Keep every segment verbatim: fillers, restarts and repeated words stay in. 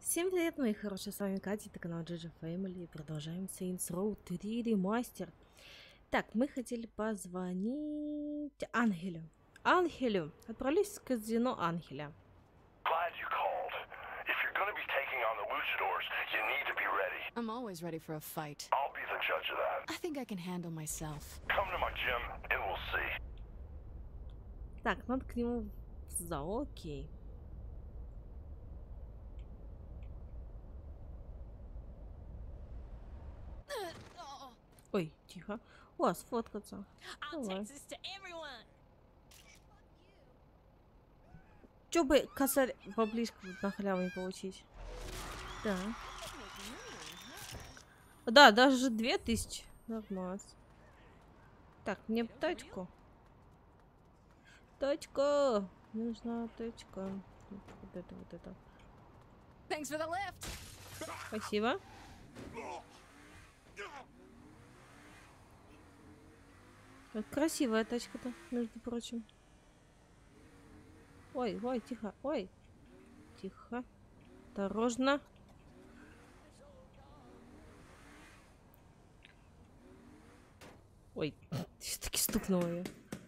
Всем привет, мои хорошие, с вами Катя, это канал джи джи Family, и продолжаем Saints Row три ремастер. Так, мы хотели позвонить Ангелю. Ангелю, отправились в казино Ангеля. I'm always ready for a fight. I'll be the judge of that. I think I can handle myself. Come to my gym and we'll see. Так, надо к нему в зал, окей. Ой, тихо. О, сфоткаться. Давай. Чё бы косарь поближе на халяву не получить? Да. Да, даже две тысячи. Нормально. Так, мне тачку. Тачка. Мне нужна тачка. Вот это, вот это. Thanks for the lift. Спасибо. Как красивая тачка-то, между прочим. Ой, ой, тихо, ой. Тихо. Осторожно. Ой, все-таки стукнула ее.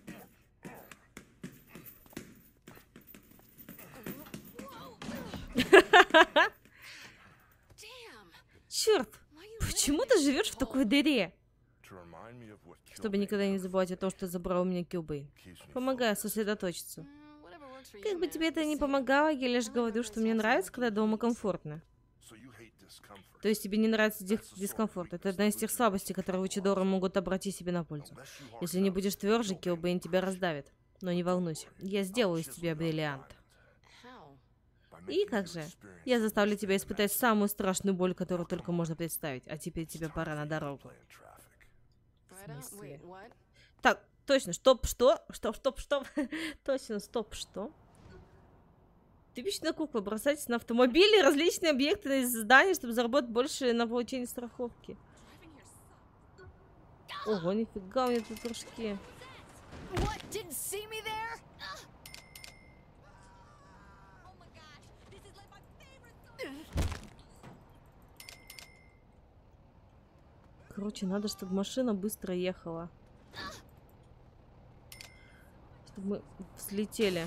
Черт! Почему ты живешь в такой дыре? Чтобы никогда не забывать о том, что забрал у меня Килбейн. Помогай сосредоточиться. Как бы тебе это ни помогало, я лишь говорю, что мне нравится, когда дома комфортно. То есть тебе не нравится дис дискомфорт. Это одна из тех слабостей, которые Лучидоры могут обратить себе на пользу. Если не будешь тверже, Килбейн тебя раздавит. Но не волнуйся, я сделаю из тебя бриллиант. И как же? Я заставлю тебя испытать самую страшную боль, которую только можно представить. А теперь тебе пора на дорогу. В смысле? Так, точно, стоп, что? Стоп, стоп, стоп. Точно, стоп, что? Типичная кукла. Бросайтесь на автомобили и различные объекты из здания, чтобы заработать больше на получение страховки. Ого, нифига, у меня тут прыжки. Короче, надо, чтобы машина быстро ехала. Чтобы мы взлетели.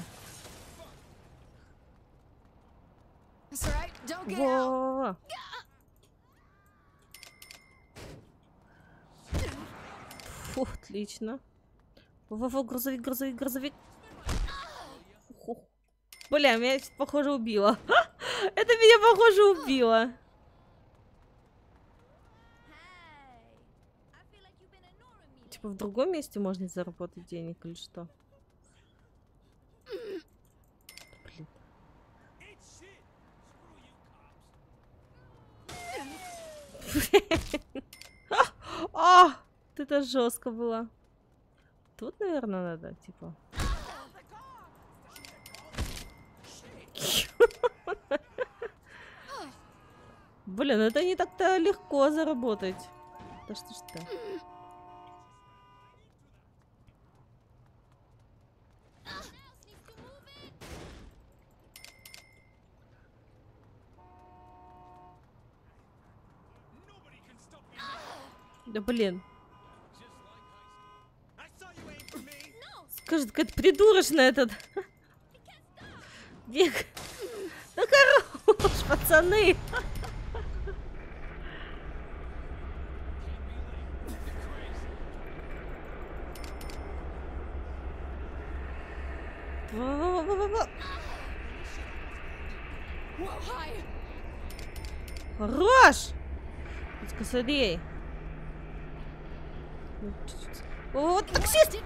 Во-во-во. Фу, отлично. Во-во-во, грузовик, грузовик, грузовик. Фу. Бля, меня, похоже, убило. Это меня, похоже, убило. Типа в другом месте можно заработать денег или что? Блин. А, это жестко было. Тут, наверное, надо, типа. Блин, это не так-то легко заработать. Да что ж ты? Да блин. Скажет, какая-то придурочная этот. Бег. Да хорош, пацаны. Во-во-во-во-во. Хорош! Скосарей. О, таксист!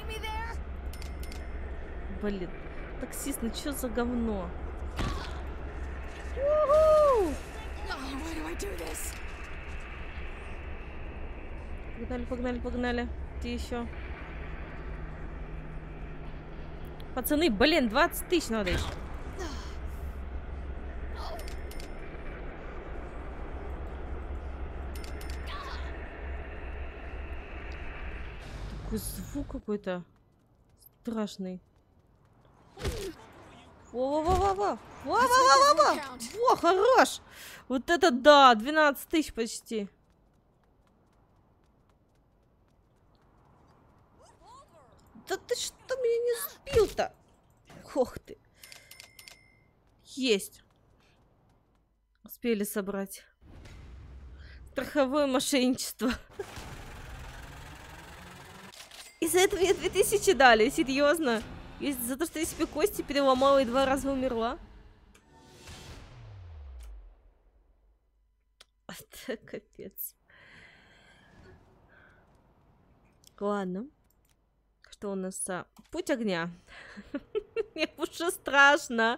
Блин, таксист, ну что за говно? Погнали, погнали, погнали. Ты еще. Пацаны, блин, двадцать тысяч надо еще. Такой звук какой-то страшный. Во-во-во-во-во! Во-во-во-во-во! Во, хорош! Вот это да! двенадцать тысяч почти. Да ты что меня не сбил-то? Ох ты. Есть. Успели собрать. Страховое мошенничество. И за это мне две тысячи дали, серьезно. И за то, что я себе кости переломала и два раза умерла. Это капец. Ладно. Что у нас? А? Путь огня. Мне уже страшно.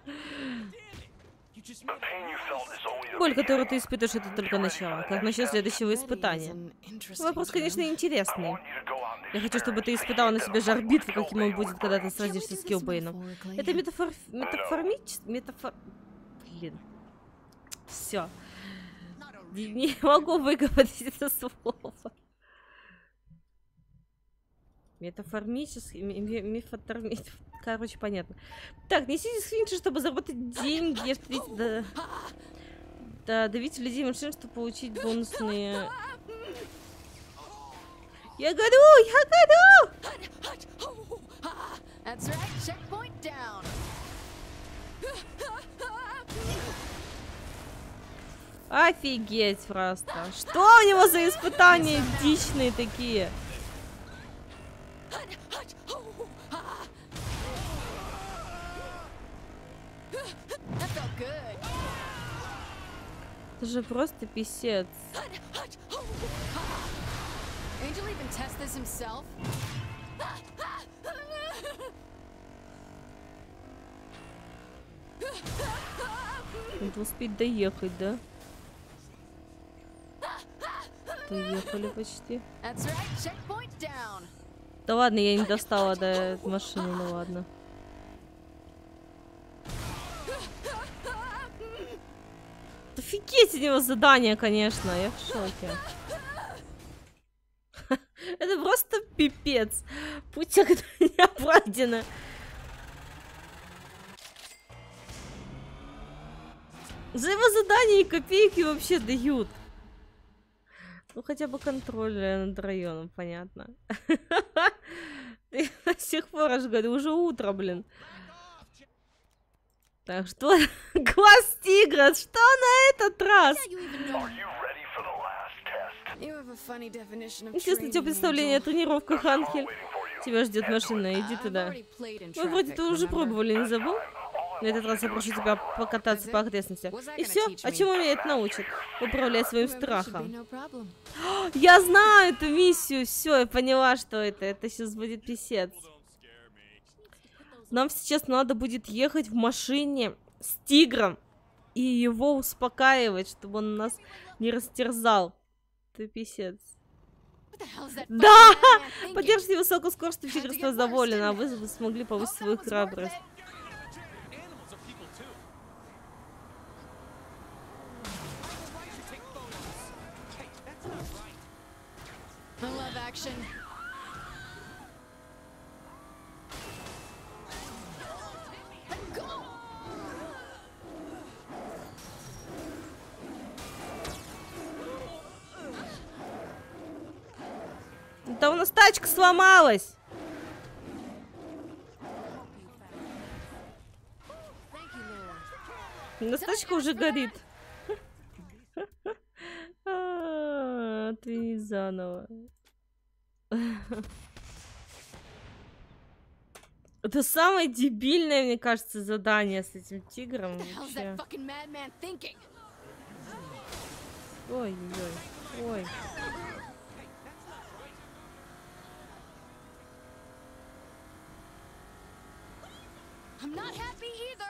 Боль, которую ты испытываешь, это только начало. Как начало следующего испытания? Вопрос, конечно, интересный. Я хочу, чтобы ты испытала на себе жар битвы, каким он будет, когда ты сразишься с Килбейном. Это метафор... метаформич... метафор... Блин. Все. Не могу выговорить это слово. Метаформический... Мифотермический... Короче, понятно. Так, несите скриншот, чтобы заработать деньги. Да, да, давите людей машин, чтобы получить бонусные... Я горю! Я горю! Офигеть просто. Что у него за испытания дичные такие? Это же просто писец. Надо успеть доехать, да? Доехали почти. Да ладно, я не достала до машины, ну ладно. Офигеть у него задание, конечно, я в шоке. Это просто пипец. Путь огня пройдено. За его задание и копейки вообще дают. Ну хотя бы контроль над районом, понятно. Ты до сих пор аж говорю, уже утро, блин. Так, что? Глаз тигра, что на этот раз? Интересно, у тебя представление о тренировках, Анхель? Тебя ждет машина, иди туда. Мы вроде ты уже пробовали, не забыл? На этот раз я прошу тебя покататься по окрестностям. И все? А чему меня это научит? Управлять своим страхом. Я знаю эту миссию, все, я поняла, что это. Это сейчас будет писец. Нам сейчас надо будет ехать в машине с тигром и его успокаивать, чтобы он нас не растерзал. Ты писец. Да! Поддержите высокую скорость, и тигр стал доволен, а вы смогли повысить свою храбрость. Да у нас тачка сломалась. У нас тачка уже горит. Ты заново. Это самое дебильное, мне кажется, задание с этим тигром. Вообще. Ой-ой-ой. Ой. I'm not happy either.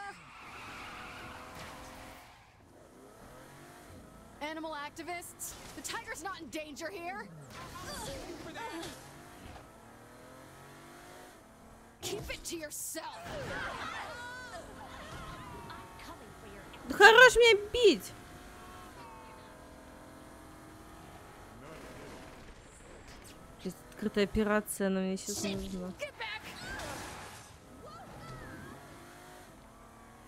Animal activists, the tiger's not in danger here. Keep it to yourself. Да хорош меня бить. Открытая операция, она мне сейчас нужна.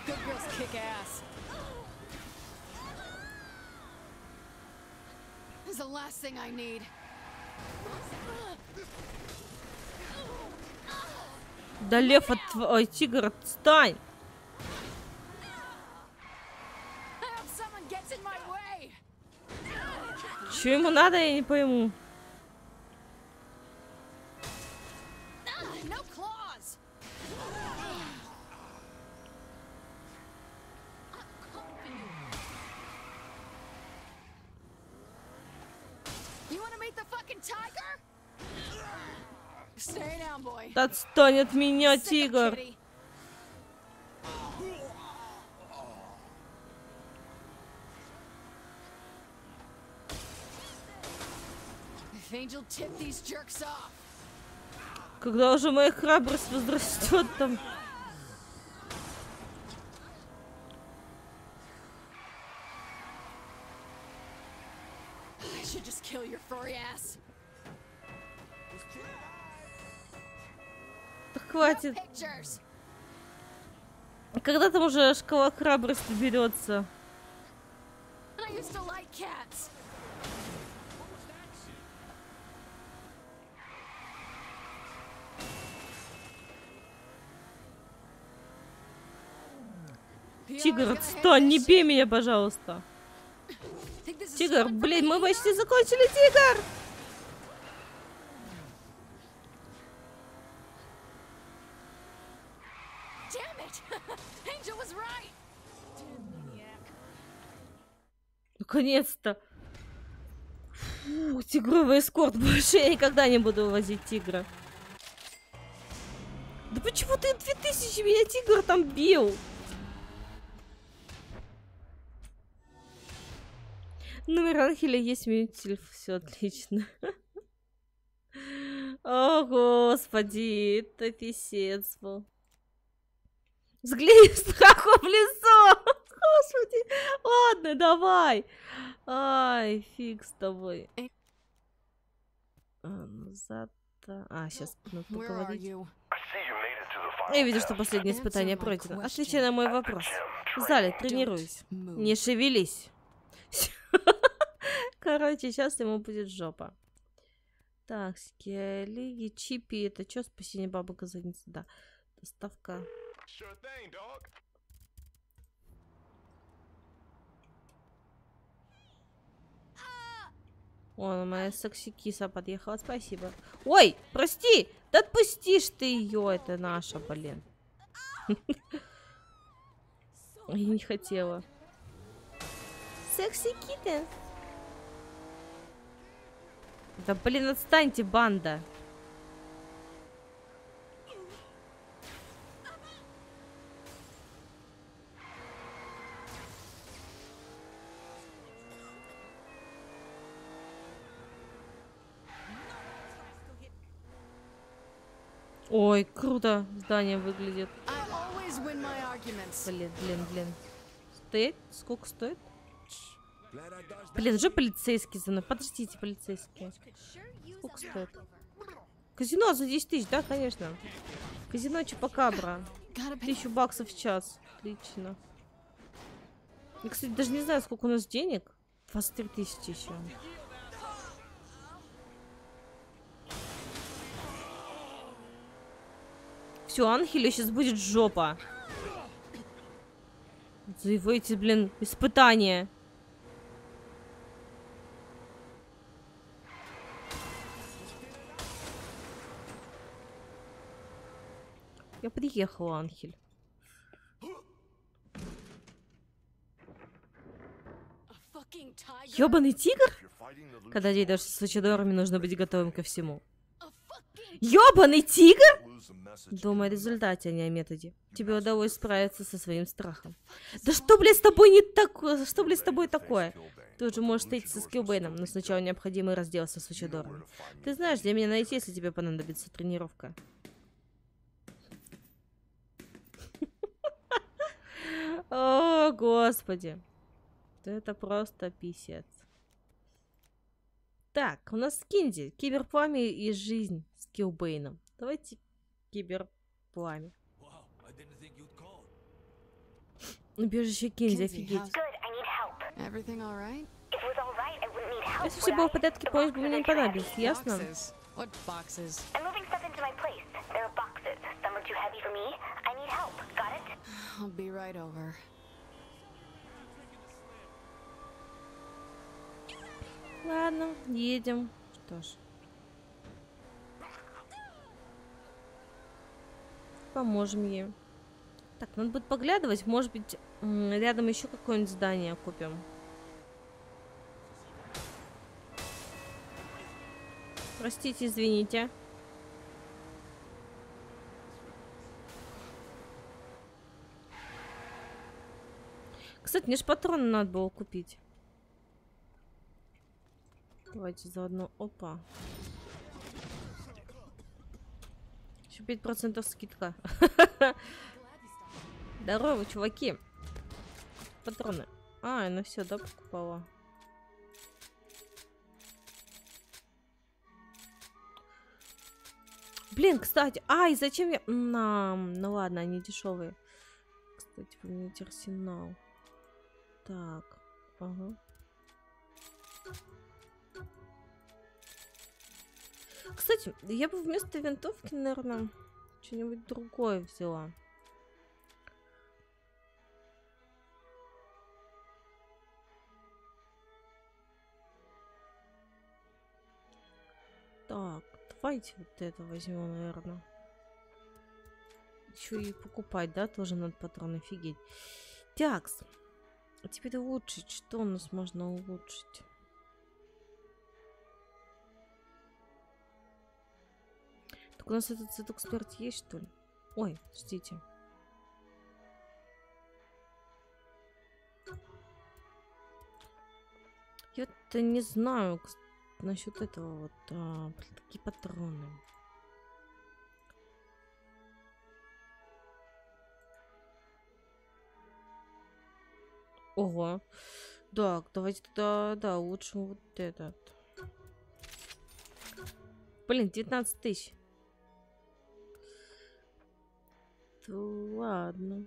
Good girls kick ass. This is the last thing I need. Да лев от... Ой, тигр, отстань! Чё ему надо, я не пойму. Да отстань от меня, тигр! Когда уже моя храбрость возрастет там. Да хватит. Когда там уже шкала храбрости берется? Тигр, отстань, не бей меня, пожалуйста. Тигр, блин, мы почти закончили, тигр! Наконец-то. Фу, тигровый эскорт. Больше я никогда не буду возить тигра. Да почему ты две тысячи меня тигр там бил? Номер Анхеля есть мютиль. Все отлично. О, господи, это писец был. Взгляни страху в лицо. Господи. Ладно, давай. Ай, фиг с тобой. А, назад. А, сейчас надо поговорить. Я вижу, что последнее испытание пройдено. Отвечай на мой вопрос. В зале тренируюсь. Не шевелись. Короче, сейчас ему будет жопа. Так, скелли, чипи. Это что, спасение бабок из задницы? Да. Доставка. О, моя секси-киса подъехала, спасибо. Ой, прости! Да отпустишь ты ее, это наша, блин. Я не хотела. Секси-киттен. Да блин, отстаньте, банда. Ой, круто здание выглядит. Блин, блин, блин. Стоять? Сколько стоит? Блин, уже полицейский за мной. Подождите, полицейские. Сколько стоит? Казино за десять тысяч, да, конечно. Казино Чупакабра. Тысячу баксов в час. Отлично. Я, кстати, даже не знаю, сколько у нас денег. двадцать три тысячи еще. Все, Анхелю сейчас будет жопа. За его эти, блин, испытания. Я приехала, Анхель. Ёбаный тигр? Когда дойдешь с Лучидорами, нужно быть готовым ко всему. Ёбаный тигр? Думай о результате, а не о методе. Тебе удалось справиться со своим страхом. Да что, блядь, с тобой не такое? Что, блядь, с тобой такое? Ты уже можешь встретиться с Килбейном, но сначала необходимо разделаться с Лучидорами. Ты знаешь, где меня найти, если тебе понадобится тренировка. О, господи. Это просто писец. Так, у нас Кинди. Киберпламя и жизнь с Килбейном. Давайте киберпламя. Убежище Кинзи, офигеть. Если все было в порядке, помощь бы мне не понадобилась, ясно? Ладно, едем. Что ж. Поможем ей. Так, надо будет поглядывать. Может быть, рядом еще какое-нибудь здание купим. Простите, извините. Кстати, мне же патроны надо было купить. Давайте заодно. Опа. Еще пять процентов скидка. Здорово, чуваки. Патроны. А, я на все, да, покупала. Блин, кстати. Ай, зачем я... Нам. Ну ладно, они дешевые. Кстати, поменять арсенал. Так. Ага. Кстати, я бы вместо винтовки, наверное, что-нибудь другое взяла. Так, давайте вот это возьмем, наверное. Еще и покупать, да? Тоже надо патроны, офигеть. Тякс. А теперь улучшить. Что у нас можно улучшить? Так у нас этот цветок смерти есть, что ли? Ой, ждите. Я-то не знаю насчет этого вот. А, такие патроны. Ого. Так, давайте тогда, да, лучше вот этот. Блин, девятнадцать тысяч. Ладно.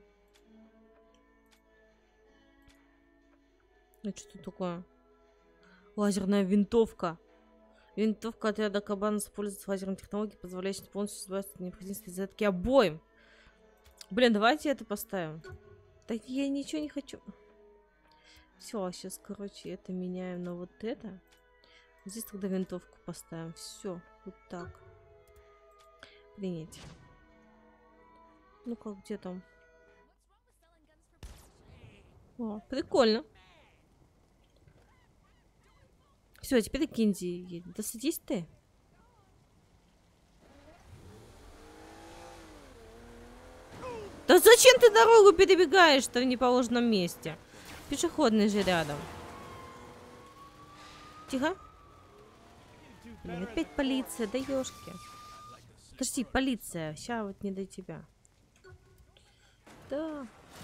Это что такое? Лазерная винтовка. Винтовка отряда Кабан использует лазерные технологии, позволяющие полностью избавиться от необходимости зарядки обоим. Блин, давайте это поставим. Так я ничего не хочу. Все, сейчас, короче, это меняем на вот это. Здесь тогда винтовку поставим. Все, вот так. Принять. Ну как, где там? О, прикольно. Все, теперь Кинзи едет. Да садись ты. Да зачем ты дорогу перебегаешь-то в неположенном месте? Пешеходный же рядом. Тихо. Блин, опять полиция, да ёшки. Подожди, полиция. Сейчас вот не до тебя. Да.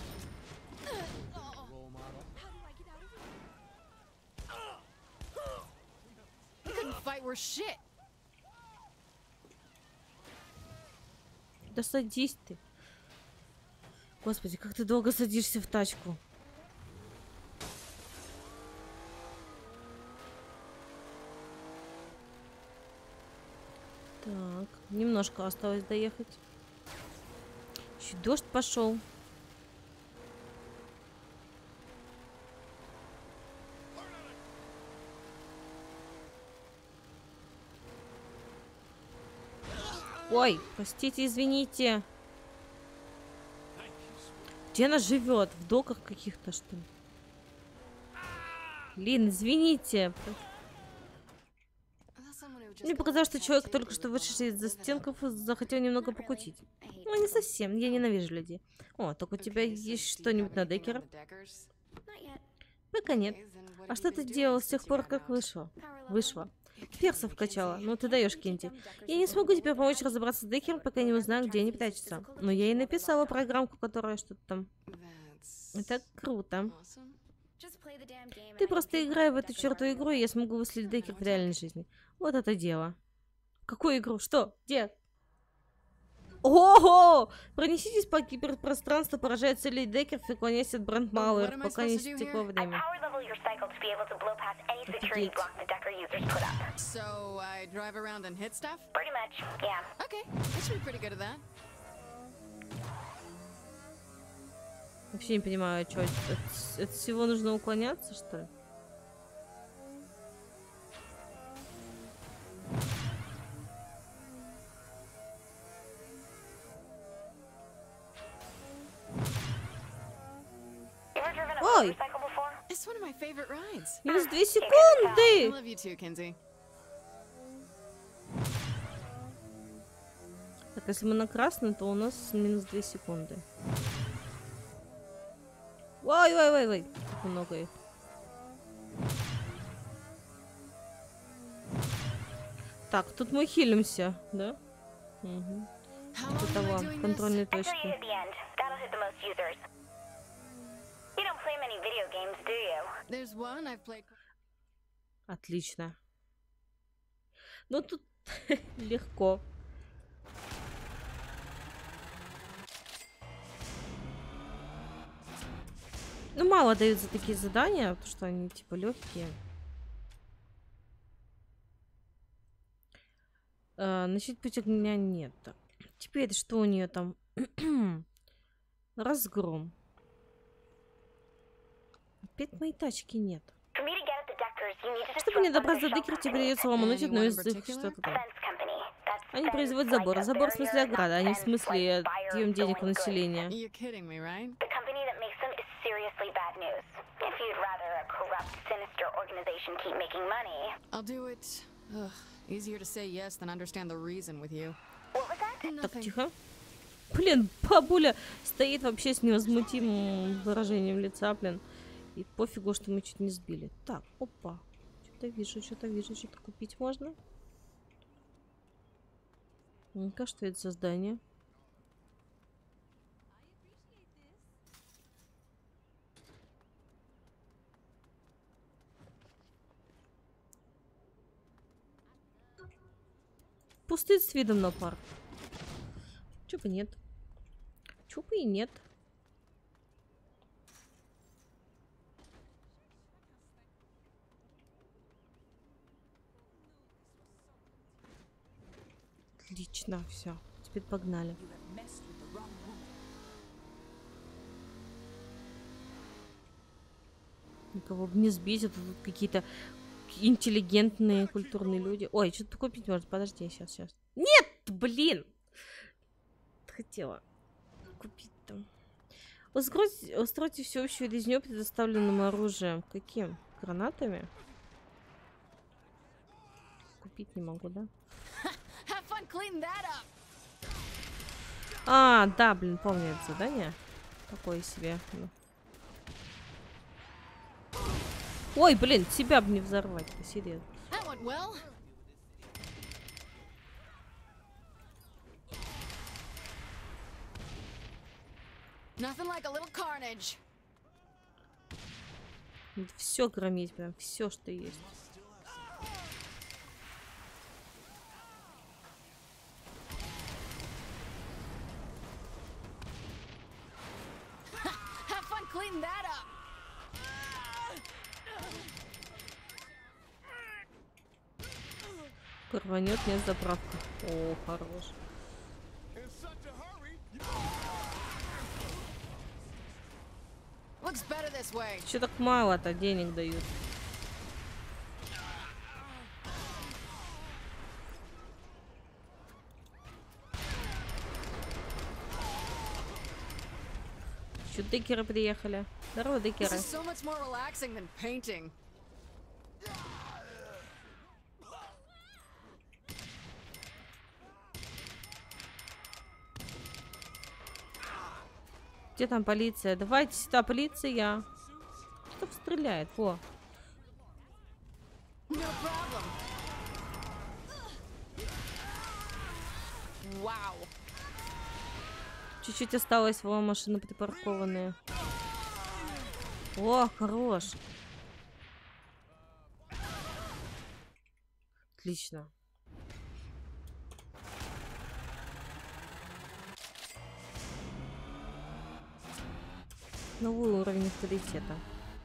Да садись ты. Господи, как ты долго садишься в тачку. Так, немножко осталось доехать. Еще дождь пошел. Ой, простите, извините. Где она живет? В доках каких-то, что ли? Блин, извините. Мне показалось, что человек, только что вышедший из-за стенков, захотел немного покутить. Ну, не совсем. Я ненавижу людей. О, так у тебя есть что-нибудь на Деккера? Пока нет. А что ты делал с тех пор, как вышла? Вышла. Персов качала. Ну ты даешь, Кинти. Я не смогу тебе помочь разобраться с Деккером, пока не узнаю, где они прячутся. Но я и написала программку, которая что-то там... Это круто. Ты просто играй в эту чертову игру, и я смогу выследить Деккер в реальной жизни. Вот это дело. Какую игру? Что? Где? Ого! Пронеситесь по киберпространству, поражая цели декеров и клонясь от брандмауэр, пока не истекло время. Офигеть. So I drive around and hit stuff? Pretty much, yeah. Okay, I should be pretty good at that. Вообще не понимаю, что от, от всего нужно уклоняться, что ли? Ой! It's one of my favorite rides. Минус две I секунды! love you too, Kinsey. Так, если мы на красный, то у нас минус две секунды. Ой, ой, ой, ой. Как много их. Так, тут мы хилимся, да? Угу. Типа того, контрольные точки. Отлично. Ну тут легко. Ну, мало дают за такие задания, потому что они типа легкие. А, начать путь огня нет. Теперь что у нее там? Разгром. Опять моей тачки нет. Чтобы не добраться до Деккера, тебе придется ломануть одну из их что-то там. Они производят забор. Забор в смысле ограда, а не в смысле отъем денег у населения. Так, тихо. Блин, бабуля стоит вообще с невозмутимым выражением лица, блин. И пофигу, что мы чуть не сбили. Так, опа. Что-то вижу, что-то вижу, что-то купить можно. Ну-ка, что это за здание? Пустырь с видом на парк. Чё бы нет. Чё бы и нет. Отлично, все. Теперь погнали. Никого бы не сбить, это тут какие-то интеллигентные, культурные люди. Ой, что-то купить можно. Подожди, сейчас, сейчас. Нет, блин! Хотела купить там. Устройте, устройте всеобщую резню предоставленным оружием. Каким? Гранатами? Купить не могу, да? А, да, блин, помню это задание. Такое себе. Ну. Ой, блин, себя бы не взорвать, серьезно. Все громить, прям все, что есть. Рванет, нет, заправка. О, хорош. Че так мало-то денег дают? Че, Деккеры приехали? Здорово, Деккеры. Где там полиция? Давайте сюда, полиция. Кто стреляет? Во. Чуть-чуть осталось, во, машины припаркованные. О, хорош. Отлично. Новый уровень авторитета.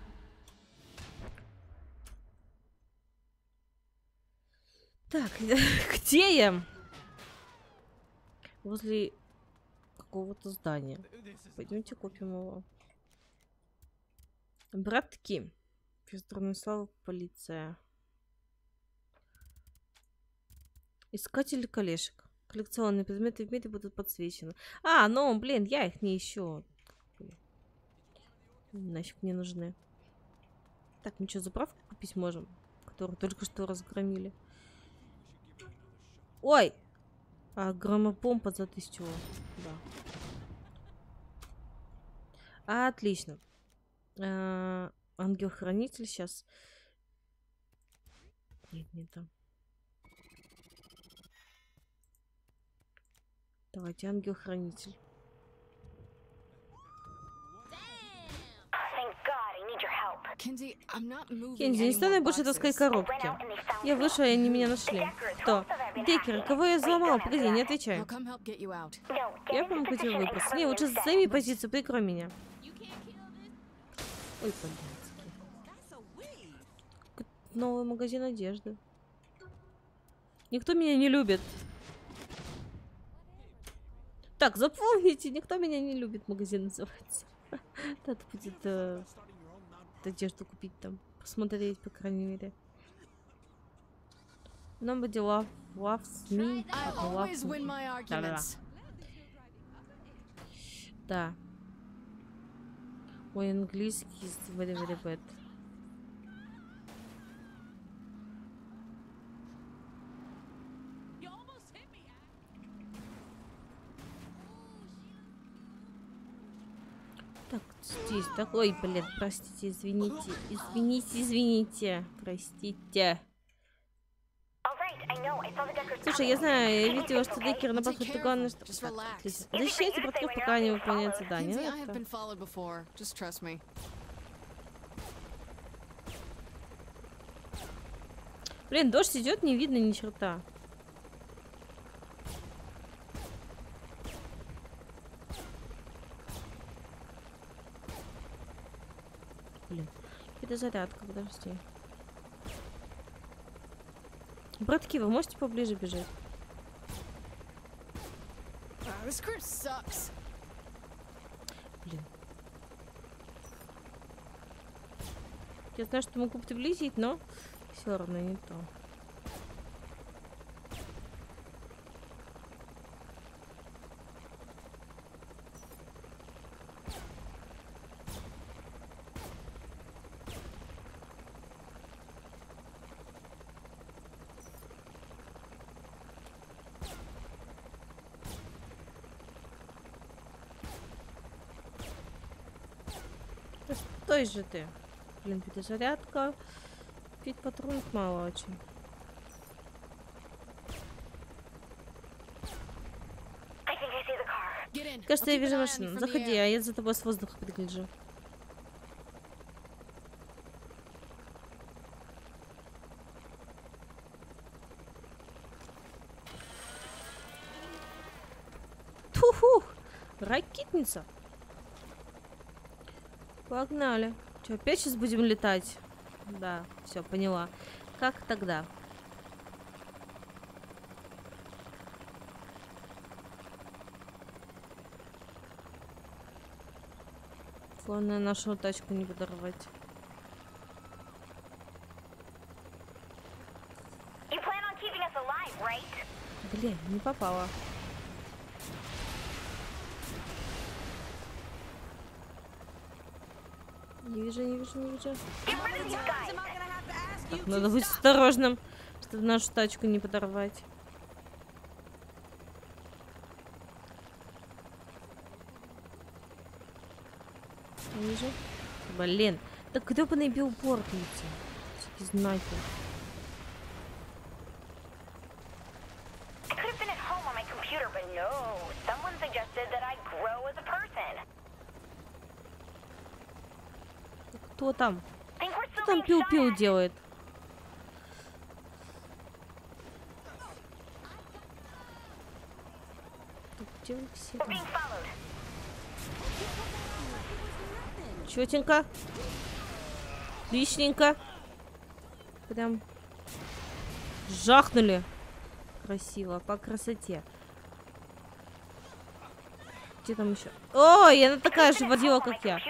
Так, где я? Возле какого-то здания. Пойдемте купим его. Братки. Физурная слава, полиция. Искатели колешек. Коллекционные предметы в мире будут подсвечены. А, ну, блин, я их не ищу. Нафиг не нужны. Так, мы что, заправку купить можем? Которую только что разгромили. Ой! А, громопомпа за тысячу. Да. А, отлично. А, ангел-хранитель сейчас. Нет, не там. Давайте, ангел-хранитель. Кензи, не стану больше таскать коробки. Я вышла, и они меня нашли. Кто? Деккер, кого я взломал? Погоди, не отвечай. Я помогу тебе выбраться. Не, лучше займи позицию, прикрой меня. Ой, по-блядски. Новый магазин одежды. Никто меня не любит. Так, запомните, никто меня не любит. Магазин называется. Надо будет э, одежду купить там. Посмотреть, по крайней мере. Нам бы дела. Love me. Да. Мой английский is very, very bad. Так, здесь такой, блин, простите, извините, извините, извините, простите. Слушай, я знаю, я видела, что Деккер на подход главное, что... Защищайте братков, пока они выполняют задание. Блин, дождь идет, не видно ни черта. Блин, это зарядка, подожди. Братки, вы можете поближе бежать? Блин. Я знаю, что могу приблизить, но все равно не то. Стой же ты. Блин, перезарядка. Пить патронов мало очень. Кажется, я вижу машину. Заходи, а я за тобой с воздуха пригляжу. Ту-ху! Ракетница. Погнали. Че, опять сейчас будем летать? Да, все, поняла. Как тогда? Главное, нашу тачку не подорвать. Блин, не попала. Не вижу, не вижу, не вижу. Так, надо быть осторожным, чтобы нашу тачку не подорвать. Не вижу. Блин, так гребаный билбордница. Всякие знаки. Кто там? Кто там пил-пил делает? Так, где вы все? Чётенько. Отличненько. Прям жахнули. Красиво, по красоте. Где там еще? Ой, она такая же водила, как я.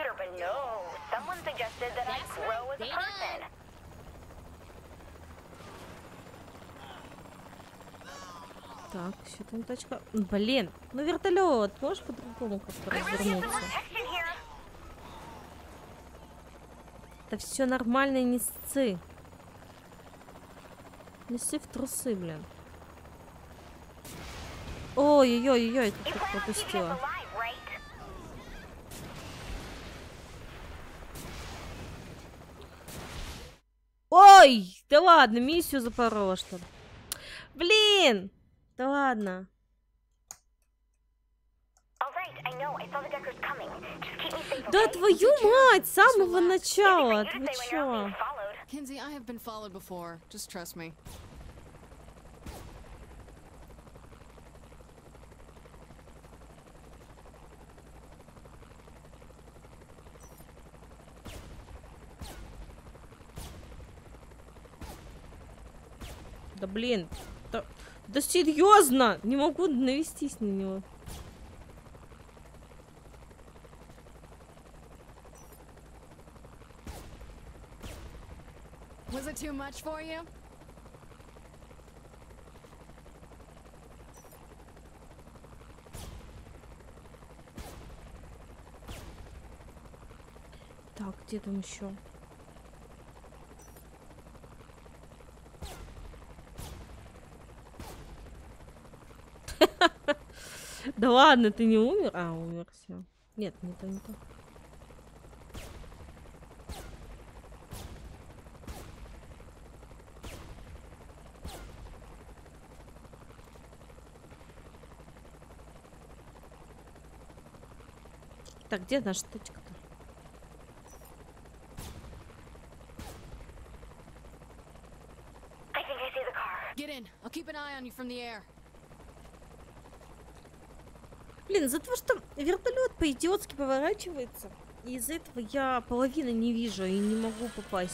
Так, что там тачка? Блин, ну вертолет, можешь по-другому как-то развернуться? Да все нормально, не сцы. Не сцы в трусы, блин. Ой-ой-ой-ой, как тут пропустила. Ой, да ладно, миссию запорола, что ли? Блин! Да ладно. Да твою мать, с самого начала. Ты чё? Kinsey, I have been followed before. Just trust me. Да блин. Да, да серьезно! Не могу навестись на него. Was it too much for you? Так, где там еще? Да ладно, ты не умер? А, умер, все. Нет, не то, не то. Так, где наша точка-то? Get in. I'll keep an eye on you from the air. Блин, из-за того, что вертолет по-идиотски поворачивается, и из-за этого я половины не вижу и не могу попасть.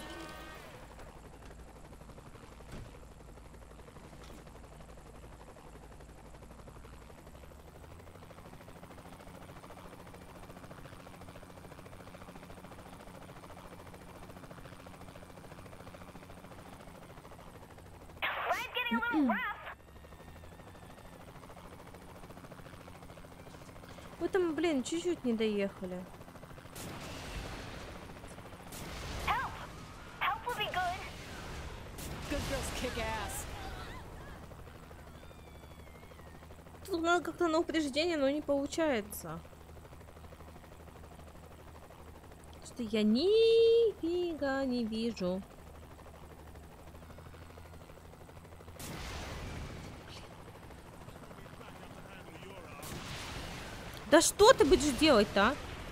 Вы там, блин, чуть-чуть не доехали. Тут надо как-то на упреждение, но не получается. Что я нифига не вижу. Да что ты будешь делать-то, а?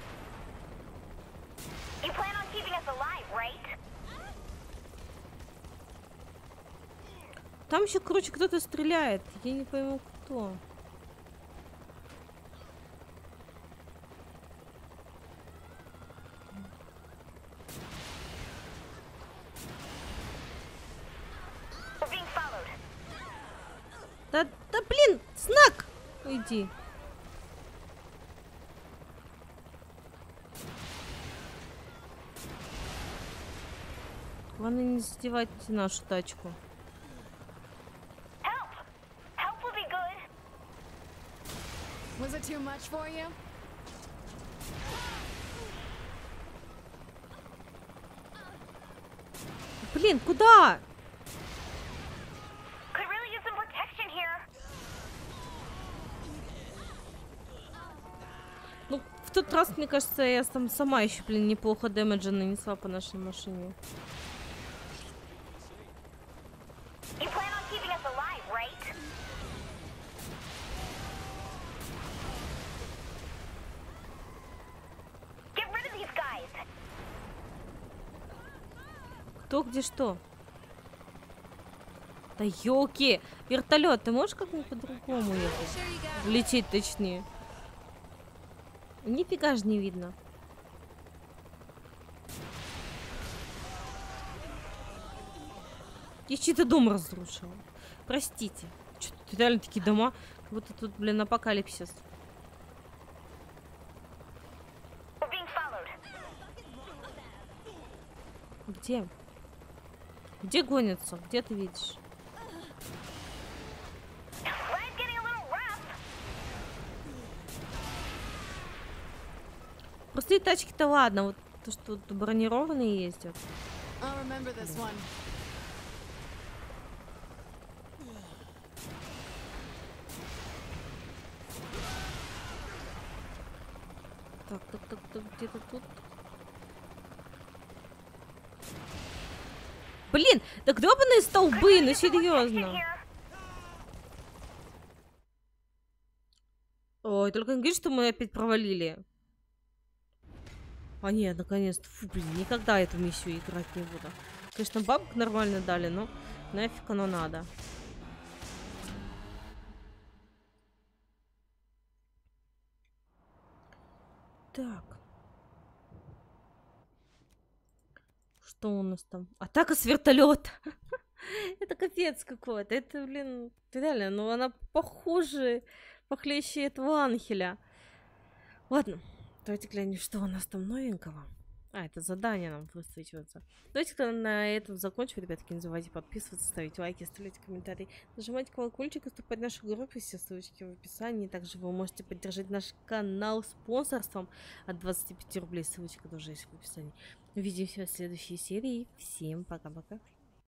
Там еще, короче, кто-то стреляет. Я не пойму, кто. Да, да блин, Снак! Уйди. Главное, не задевайте нашу тачку. Was it too much for you? Блин, куда? Ну, в тот раз, мне кажется, я там сама еще, блин, неплохо дэмэджа нанесла по нашей машине. Кто где что? Да ёлки! Вертолет, ты можешь как-нибудь по-другому ехать? Влететь точнее. Нифига же не видно. Я чей-то дом разрушила. Простите. Что-то реально такие дома, как будто тут, блин, апокалипсис. Где? Где гонятся? Где ты видишь? Простые тачки-то ладно, вот то, что тут бронированные ездят. Так, так, так, так, где-то тут. Блин, да гребаные столбы, ну серьезно. Ой, только не говори, что мы опять провалили. А нет, наконец-то. Фу, блин, никогда эту миссию играть не буду. Конечно, бабок нормально дали, но нафиг оно надо. Так. Что у нас там? Атака с вертолета. Это капец какой-то. Это, блин, реально, ну она похуже, похлеще этого Анхеля. Ладно, давайте глянем, что у нас там новенького. А, это задание нам высвечивается. Давайте на этом закончим, ребятки. Не забывайте подписываться, ставить лайки, оставлять комментарии, нажимать колокольчик и вступать в нашу группу. Все ссылочки в описании. Также вы можете поддержать наш канал спонсорством от двадцати пяти рублей. Ссылочка тоже есть в описании. Увидимся в следующей серии. Всем пока-пока.